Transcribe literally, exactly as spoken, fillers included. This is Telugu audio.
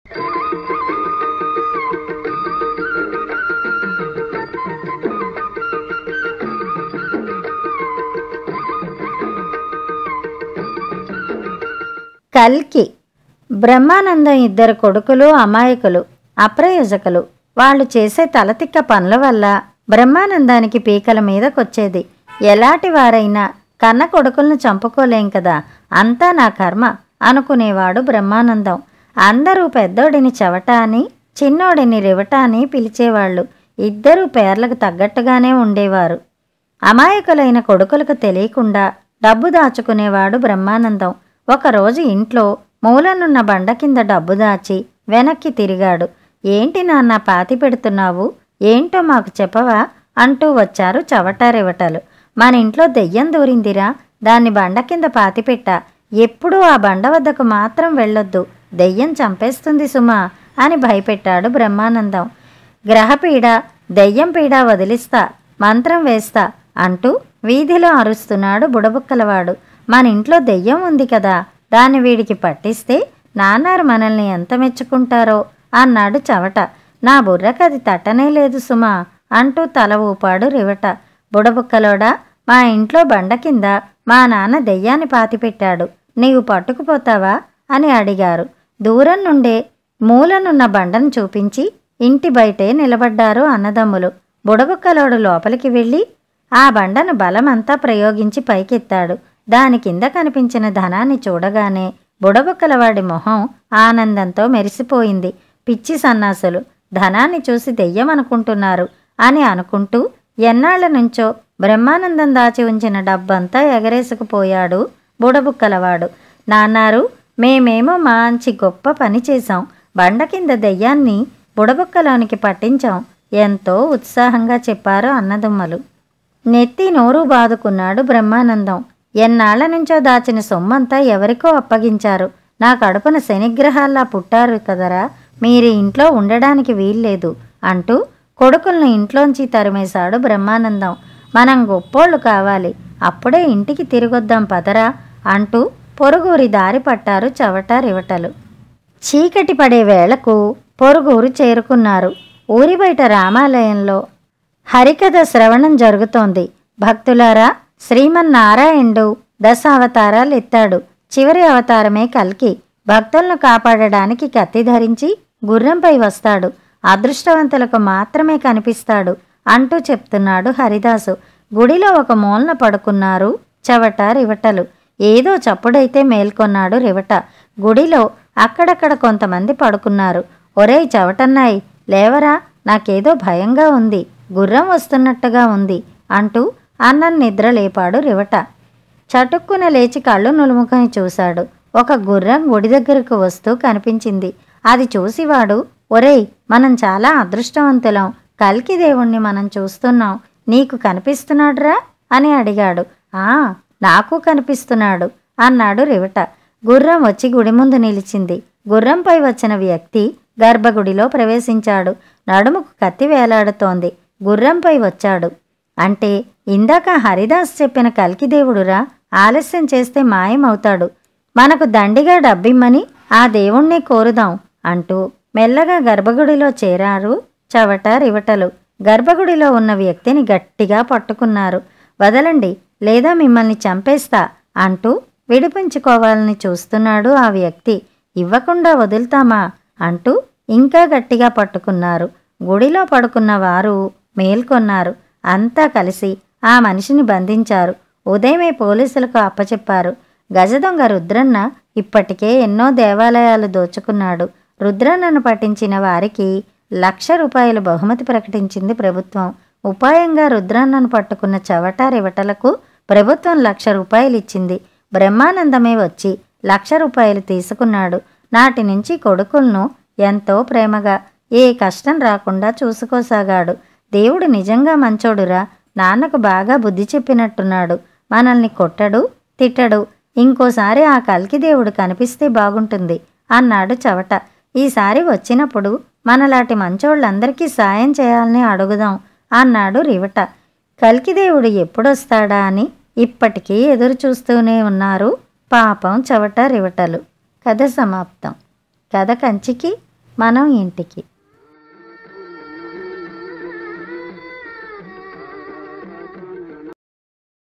కల్కి. బ్రహ్మానందం ఇద్దరు కొడుకులు అమాయకులు, అప్రయోజకులు. వాళ్ళు చేసే తలతిక్క పనుల వల్ల బ్రహ్మానందానికి పీకల మీదకొచ్చేది. ఎలాంటి వారైనా కన్న కొడుకులను చంపుకోలేం కదా, అంతా నా కర్మ అనుకునేవాడు బ్రహ్మానందం. అందరూ పెద్దోడిని చెవట అని, చిన్నోడిని రివట అని పిలిచేవాళ్ళు. ఇద్దరూ పేర్లకు తగ్గట్టుగానే ఉండేవారు. అమాయకులైన కొడుకులకు తెలియకుండా డబ్బు దాచుకునేవాడు బ్రహ్మానందం. ఒకరోజు ఇంట్లో మూలనున్న బండ కింద డబ్బు దాచి వెనక్కి తిరిగాడు. ఏంటి నాన్న పాతి పెడుతున్నావు, ఏంటో మాకు చెప్పవా అంటూ వచ్చారు చవటారెవటలు. మన ఇంట్లో దెయ్యం దూరిందిరా, దాన్ని బండ కింద పాతిపెట్టా, ఎప్పుడూ ఆ బండ వద్దకు మాత్రం వెళ్ళొద్దు, దెయ్యం చంపేస్తుంది సుమా అని భయపెట్టాడు బ్రహ్మానందం. గ్రహపీడ, దెయ్యం పీడ వదిలిస్తా, మంత్రం వేస్తా అంటూ వీధిలో అరుస్తున్నాడు బుడబుక్కలవాడు. మన ఇంట్లో దెయ్యం ఉంది కదా, దాన్ని వీడికి పట్టిస్తే నాన్నారు మనల్ని ఎంత మెచ్చుకుంటారో అన్నాడు చవట. నా బుర్రకది తట్టనే లేదు సుమా అంటూ తల ఊపాడు రివట. బుడబుక్కలోడా, మా ఇంట్లో బండ కింద మా నాన్న దెయ్యాన్ని పాతిపెట్టాడు, నీవు పట్టుకుపోతావా అని అడిగారు. దూరం నుండే మూలనున్న బండను చూపించి ఇంటి బయటే నిలబడ్డారు అన్నదమ్ములు. బుడబుక్కలోడు లోపలికి వెళ్ళి ఆ బండను బలమంతా ప్రయోగించి పైకెత్తాడు. దాని కింద కనిపించిన ధనాన్ని చూడగానే బుడబుక్కలవాడి మొహం ఆనందంతో మెరిసిపోయింది. పిచ్చి సన్నాసులు, ధనాన్ని చూసి దెయ్యం అనుకుంటున్నారు అని అనుకుంటూ ఎన్నాళ్ల నుంచో బ్రహ్మానందం దాచి ఉంచిన డబ్బంతా ఎగరేసుకుపోయాడు బుడబుక్కలవాడు. నాన్నారు, మేమేమో మంచి గొప్ప పని చేశాం, బండ కింద దెయ్యాన్ని బుడబుక్కలోనికి పట్టించాం, ఎంతో ఉత్సాహంగా చెప్పారు అన్నదమ్ములు. నెత్తి నోరు బాదుకున్నాడు బ్రహ్మానందం. ఎన్నాళ్ల నుంచో దాచిన సొమ్మంతా ఎవరికో అప్పగించారు, నా కడుపున శనిగ్రహాల్లా పుట్టారు కదరా, మీరు ఇంట్లో ఉండడానికి వీల్లేదు అంటూ కొడుకులను ఇంట్లోంచి తరిమేశాడు బ్రహ్మానందం. మనం గొప్పోళ్ళు కావాలి, అప్పుడే ఇంటికి తిరిగొద్దాం పదరా అంటూ పొరుగురి దారి పట్టారు చవట రివటలు. చీకటి పడే వేళకు పొరుగురు చేరుకున్నారు. ఊరి బయట రామాలయంలో హరికథ శ్రవణం జరుగుతోంది. భక్తులారా, శ్రీమన్నారాయణుడు దశ అవతారాలు ఎత్తాడు, చివరి అవతారమే కల్కి. భక్తులను కాపాడడానికి కత్తి ధరించి గుర్రంపై వస్తాడు, అదృష్టవంతులకు మాత్రమే కనిపిస్తాడు అంటూ చెప్తున్నాడు హరిదాసు. గుడిలో ఒక మూలన పడుకున్నారు చవట రివటలు. ఏదో చప్పుడైతే మేల్కొన్నాడు రివట. గుడిలో అక్కడక్కడ కొంతమంది పడుకున్నారు. ఒరేయ్ చవటన్నాయ్, లేవరా, నాకేదో భయంగా ఉంది, గుర్రం వస్తున్నట్టుగా ఉంది అంటూ అన్నం నిద్ర లేపాడు రివట. చటుక్కున లేచి కళ్ళు నులుముకొని చూశాడు. ఒక గుర్రం గుడి దగ్గరకు వస్తూ కనిపించింది. అది చూసివాడు, ఒరేయ్ మనం చాలా అదృష్టవంతులం, కల్కి దేవుణ్ణి మనం చూస్తున్నాం, నీకు కనిపిస్తున్నాడురా అని అడిగాడు. ఆ నాకు కనిపిస్తున్నాడు అన్నాడు రివట. గుర్రం వచ్చి గుడి ముందు నిలిచింది. గుర్రంపై వచ్చిన వ్యక్తి గర్భగుడిలో ప్రవేశించాడు. నడుముకు కత్తి వేలాడుతోంది. గుర్రంపై వచ్చాడు అంటే ఇందాక హరిదాస్ చెప్పిన కల్కి దేవుడురా, ఆలస్యం చేస్తే మాయమవుతాడు, మనకు దండిగా డబ్బిమ్మని ఆ దేవుణ్ణే కోరుదాం అంటూ మెల్లగా గర్భగుడిలో చేరారు చవట రివటలు. గర్భగుడిలో ఉన్న వ్యక్తిని గట్టిగా పట్టుకున్నారు. వదలండి లేదా మిమ్మల్ని చంపేస్తా అంటూ విడిపించుకోవాలని చూస్తున్నాడు ఆ వ్యక్తి. ఇవ్వకుండా వదులుతామా అంటూ ఇంకా గట్టిగా పట్టుకున్నారు. గుడిలో పడుకున్న వారు మేల్కొన్నారు. అంతా కలిసి ఆ మనిషిని బంధించారు. ఉదయమే పోలీసులకు అప్పచెప్పారు. గజదొంగ రుద్రన్న ఇప్పటికే ఎన్నో దేవాలయాలు దోచుకున్నాడు. రుద్రన్నను పట్టించిన వారికి లక్ష రూపాయలు బహుమతి ప్రకటించింది ప్రభుత్వం. ఉపాయంగా రుద్రన్నను పట్టుకున్న చవట రివటలకు ప్రభుత్వం లక్ష రూపాయలు ఇచ్చింది. బ్రహ్మానందమే వచ్చి లక్ష రూపాయలు తీసుకున్నాడు. నాటి నుంచి కొడుకులను ఎంతో ప్రేమగా ఏ కష్టం రాకుండా చూసుకోసాగాడు. దేవుడు నిజంగా మంచోడురా, నాన్నకు బాగా బుద్ధి చెప్పినట్టున్నాడు, మనల్ని కొట్టడు తిట్టడు, ఇంకోసారి ఆ కల్కి దేవుడు కనిపిస్తే బాగుంటుంది అన్నాడు చవట. ఈసారి వచ్చినప్పుడు మనలాంటి మంచోళ్ళందరికీ సాయం చేయాలని అడుగుదాం అన్నాడు రివట. కల్కి దేవుడు ఎప్పుడొస్తాడా అని ఇప్పటికీ ఎదురు చూస్తూనే ఉన్నారు పాపం చవట రివటలు. కథ సమాప్తం. కథ కంచికి మనం ఇంటికి.